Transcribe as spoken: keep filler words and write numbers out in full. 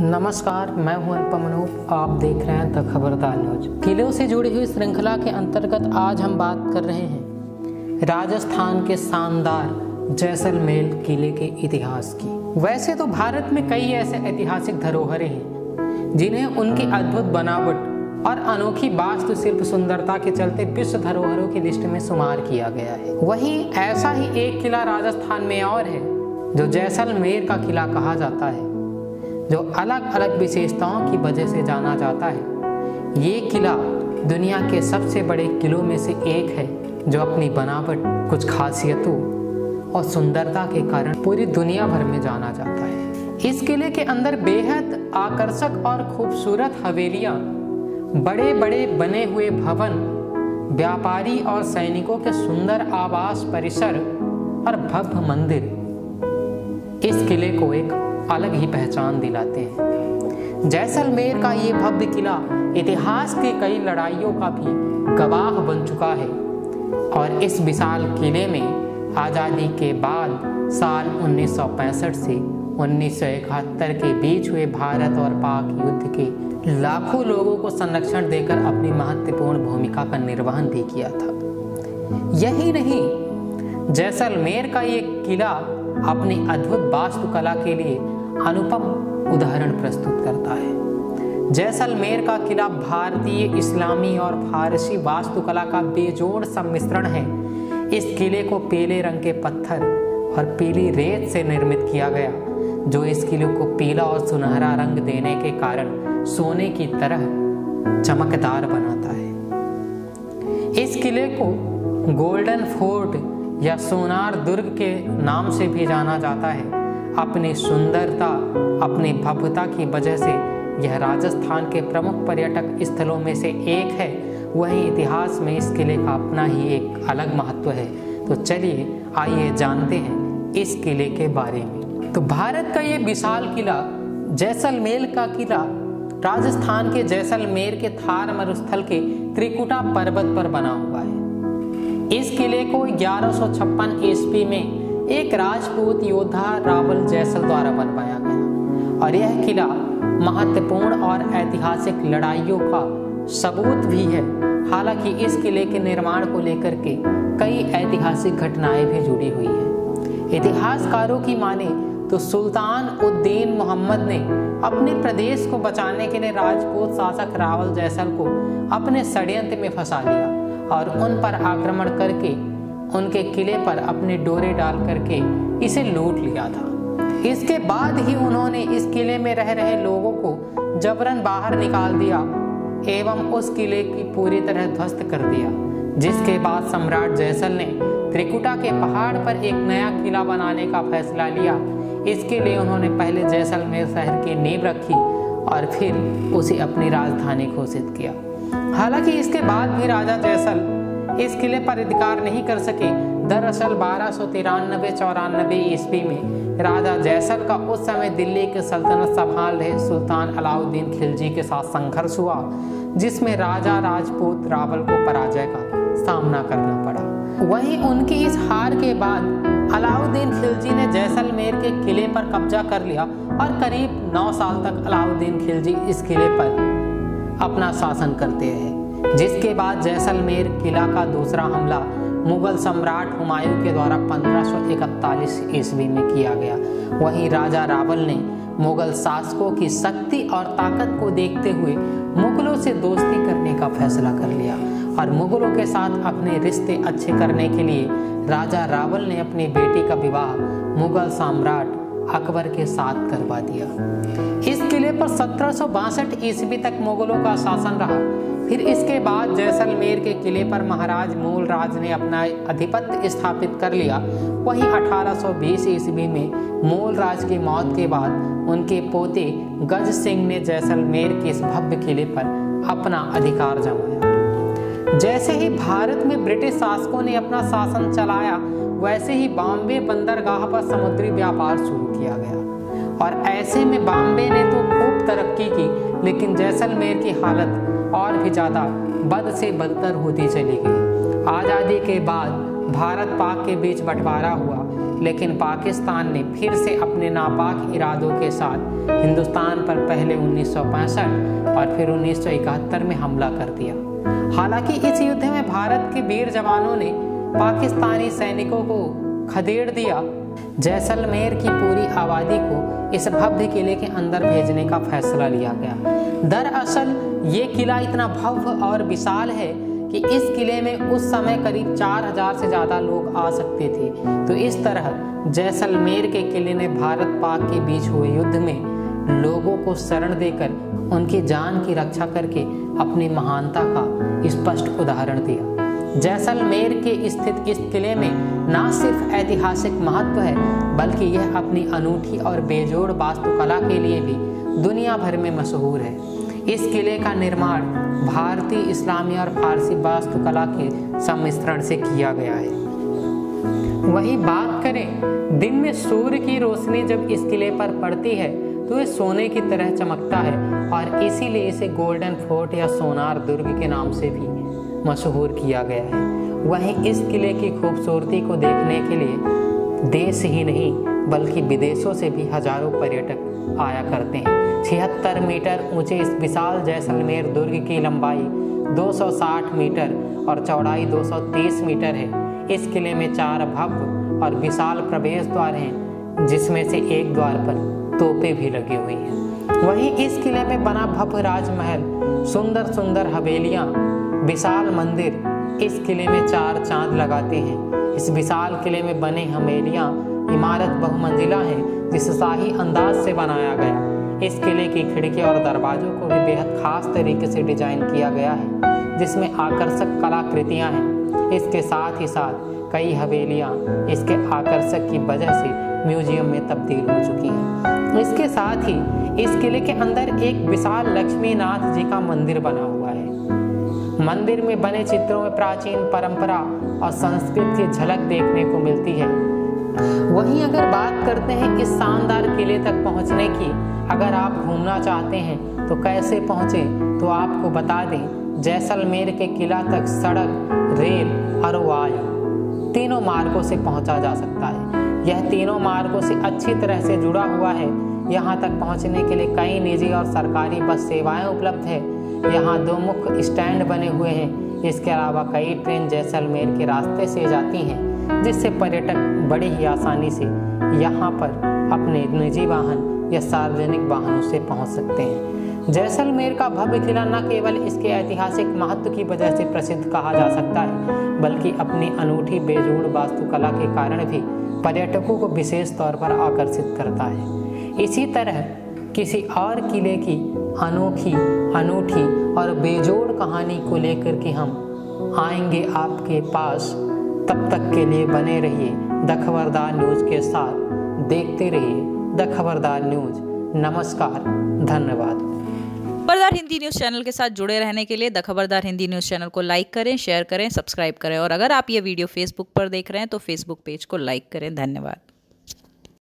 नमस्कार, मैं हूं अनुपम अनूप। आप देख रहे हैं द खबरदार न्यूज। किलों से जुड़ी हुई श्रृंखला के अंतर्गत आज हम बात कर रहे हैं राजस्थान के शानदार जैसलमेर किले के इतिहास की। वैसे तो भारत में कई ऐसे ऐतिहासिक धरोहरें हैं जिन्हें उनकी अद्भुत बनावट और अनोखी वास्तुशिल्प सुंदरता के चलते विश्व धरोहरों की लिस्ट में शुमार किया गया है। वहीं ऐसा ही एक किला राजस्थान में और है जो जैसलमेर का किला कहा जाता है, जो अलग अलग विशेषताओं की वजह से जाना जाता है। ये किला दुनिया के सबसे बड़े किलों में से एक है जो अपनी बनावट, कुछ खासियतों और सुंदरता के कारण पूरी दुनिया भर में जाना जाता है। इस किले के अंदर बेहद आकर्षक और खूबसूरत हवेलियां, बड़े बड़े बने हुए भवन, व्यापारी और सैनिकों के सुंदर आवास परिसर और भव्य मंदिर इस किले को एक अलग ही पहचान दिलाते हैं। जैसलमेर का ये भव्य किला इतिहास की कई लड़ाइयों का भी गवाह बन चुका है और इस विशाल किले में आज़ादी के बाद साल उन्नीस सौ पैंसठ से उन्नीस सौ इकहत्तर के बीच हुए भारत और पाक युद्ध के लाखों लोगों को संरक्षण देकर अपनी महत्वपूर्ण भूमिका का निर्वहन भी किया था। यही नहीं, जैसलमेर का ये किला अपनी अद्भुत वास्तुकला के लिए अनुपम उदाहरण प्रस्तुत करता है। जैसलमेर का किला भारतीय, इस्लामी और फारसी वास्तुकला का बेजोड़ सम्मिश्रण है। इस किले को पीले रंग के पत्थर और पीली रेत से निर्मित किया गया, जो इस किले को पीला और सुनहरा रंग देने के कारण सोने की तरह चमकदार बनाता है। इस किले को गोल्डन फोर्ट या सोनार दुर्ग के नाम से भी जाना जाता है। अपनी सुंदरता, अपनी भव्यता की वजह से यह राजस्थान के प्रमुख पर्यटक स्थलों में से एक है। वहीं इतिहास में इस किले का अपना ही एक अलग महत्व है। तो चलिए आइए जानते हैं इस किले के बारे में। तो भारत का ये विशाल किला, जैसलमेर का किला, राजस्थान के जैसलमेर के थार मरुस्थल के त्रिकुटा पर्वत पर बना हुआ है। इस किले को ग्यारह सौ छप्पन ईस्वी में एक राजपूत योद्धा रावल जैसल द्वारा बनवाया गया और यह किला महत्वपूर्ण और ऐतिहासिक लड़ाइयों का सबूत भी है। हालांकि इस किले के निर्माण को लेकर के कई ऐतिहासिक घटनाएं भी जुड़ी हुई हैं। इतिहासकारों की माने तो सुल्तान उद्दीन मोहम्मद ने अपने प्रदेश को बचाने के लिए राजपूत शासक रावल जैसल को अपने षड्यंत्र में फंसा लिया और उन पर आक्रमण करके उनके किले पर अपने डोरे डाल करके इसे लूट लिया था। इसके बाद ही उन्होंने इस किले में रह रहे लोगों को जबरन बाहर निकाल दिया एवं उस किले की पूरी तरह ध्वस्त कर दिया। जिसके बाद सम्राट जैसल ने त्रिकुटा के पहाड़ पर एक नया किला बनाने का फैसला लिया। इसके लिए उन्होंने पहले जैसलमेर शहर की नींव रखी और फिर उसे अपनी राजधानी घोषित किया। हालांकि इसके बाद भी राजा जैसल इस किले पर अधिकार नहीं कर सके। दरअसल बारह सौ तिरानवे चौरानवे ईस्वी में राजा जैसल का उस समय दिल्ली की सल्तनत संभाल रहे सुल्तान अलाउद्दीन खिलजी के साथ संघर्ष हुआ, जिसमें राजा राजपूत रावल को पराजय का सामना करना पड़ा। वहीं उनकी इस हार के बाद अलाउद्दीन खिलजी ने जैसलमेर के किले पर कब्जा कर लिया और करीब नौ साल तक अलाउद्दीन खिलजी इस किले पर अपना शासन करते रहे। जिसके बाद जैसलमेर किला का दूसरा हमला मुगल सम्राट हुमायूं के द्वारा पंद्रह सौ इकतालीस ईस्वी में किया गया। वहीं राजा रावल ने मुगल शासकों की शक्ति और ताकत को देखते हुए मुगलों से दोस्ती करने का फैसला कर लिया और मुगलों के साथ अपने रिश्ते अच्छे करने के लिए राजा रावल ने अपनी बेटी का विवाह मुगल सम्राट अकबर के साथ करवा दिया। इस किले पर सत्रह सौ बासठ ईस्वी तक मुगलों का शासन रहा। फिर इसके बाद जैसलमेर के किले पर महाराज मूलराज ने अपना आधिपत्य स्थापित कर लिया। वहीं अठारह सौ बीस ईस्वी में मूलराज की मौत के बाद उनके पोते गज सिंह ने जैसलमेर के इस भव्य किले पर अपना अधिकार जमाया। जैसे ही भारत में ब्रिटिश शासकों ने अपना शासन चलाया, वैसे ही बॉम्बे बंदरगाह पर समुद्री व्यापार शुरू किया गया और ऐसे में बॉम्बे ने तो खूब तरक्की की, लेकिन जैसलमेर की हालत और भी ज़्यादा बद से बदतर होती चली गई। आज़ादी के बाद भारत पाक के बीच बंटवारा हुआ, लेकिन पाकिस्तान ने फिर से अपने नापाक इरादों के साथ हिंदुस्तान पर पहले उन्नीस सौ पैंसठ और फिर उन्नीस सौ इकहत्तर में हमला कर दिया। हालांकि इस युद्ध में भारत के वीर जवानों ने पाकिस्तानी सैनिकों को खदेड़ दिया। जैसलमेर की पूरी आबादी को इस भव्य किले के अंदर भेजने का फैसला लिया गया। दरअसल ये किला इतना भव्य और विशाल है कि इस किले में उस समय करीब चार हजार से ज़्यादा लोग आ सकते थे। तो इस तरह जैसलमेर के किले ने भारत पाक के बीच हुए युद्ध में लोगों को शरण देकर उनकी जान की रक्षा करके अपनी महानता का स्पष्ट उदाहरण दिया। जैसलमेर के स्थित इस किले में न सिर्फ ऐतिहासिक महत्व है, बल्कि यह अपनी अनूठी और बेजोड़ वास्तुकला के लिए भी दुनिया भर में मशहूर है। इस किले का निर्माण भारतीय, इस्लामी और फारसी वास्तुकला के सम्मिश्रण से किया गया है। वहीं बात करें दिन में सूर्य की रोशनी जब इस किले पर पड़ती है तो ये सोने की तरह चमकता है और इसीलिए इसे गोल्डन फोर्ट या सोनार दुर्ग के नाम से भी मशहूर किया गया है। वहीं इस किले की खूबसूरती को देखने के लिए देश ही नहीं बल्कि विदेशों से भी हजारों पर्यटक आया करते हैं। छिहत्तर मीटर ऊंचे इस विशाल जैसलमेर दुर्ग की लंबाई दो सौ साठ मीटर और चौड़ाई दो सौ तीस मीटर है। इस किले में चार भव्य और विशाल प्रवेश द्वार हैं, जिसमें से एक द्वार पर तोपें भी लगी हुई हैं। वहीं इस किले में बना भव्य राजमहल, सुंदर सुंदर हवेलियां, विशाल मंदिर इस किले में चार चांद लगाते हैं। इस विशाल किले में बने हवेलियां इमारत बहुमंजिला है, जिसे शाही अंदाज से बनाया गया। इस किले की खिड़कियां और दरवाजों को भी बेहद खास तरीके से डिजाइन किया गया है, जिसमें आकर्षक कलाकृतियां हैं। इसके साथ ही साथ कई हवेलियां इसके आकर्षक की वजह से म्यूजियम में तब्दील हो चुकी हैं। इसके साथ ही इस किले के अंदर एक विशाल लक्ष्मी नाथ जी का मंदिर बना हुआ है। मंदिर में बने चित्रों में प्राचीन परंपरा और संस्कृति की झलक देखने को मिलती है। वहीं अगर बात करते हैं इस शानदार किले तक पहुंचने की, अगर आप घूमना चाहते हैं तो कैसे पहुंचे, तो आपको बता दें जैसलमेर के किला तक सड़क, रेल और वायु तीनों मार्गों से पहुंचा जा सकता है। यह तीनों मार्गों से अच्छी तरह से जुड़ा हुआ है। यहाँ तक पहुँचने के लिए कई निजी और सरकारी बस सेवाएं उपलब्ध है। यहाँ दो मुख्य स्टैंड बने हुए हैं। इसके अलावा कई ट्रेन जैसलमेर के रास्ते से जाती हैं, जिससे पर्यटक बड़ी ही आसानी से यहाँ पर अपने निजी वाहन या सार्वजनिक वाहनों से पहुँच सकते हैं। जैसलमेर का भव्य किला न केवल इसके ऐतिहासिक महत्व की वजह से प्रसिद्ध कहा जा सकता है, बल्कि अपनी अनूठी बेजोड़ वास्तुकला के कारण भी पर्यटकों को विशेष तौर पर आकर्षित करता है। इसी तरह किसी और किले की अनोखी, अनूठी और बेजोड़ कहानी को लेकर के हम आएंगे आपके पास। तब तक के लिए बने रहिए द खबरदार न्यूज़ के साथ, देखते रहिए द खबरदार न्यूज़। नमस्कार, धन्यवाद। खबरदार हिंदी न्यूज़ चैनल के साथ जुड़े रहने के लिए the Khabardar Hindi news channel को लाइक करें, शेयर करें, सब्सक्राइब करें और अगर आप ये वीडियो फेसबुक पर देख रहे हैं तो फेसबुक पेज को लाइक करें। धन्यवाद।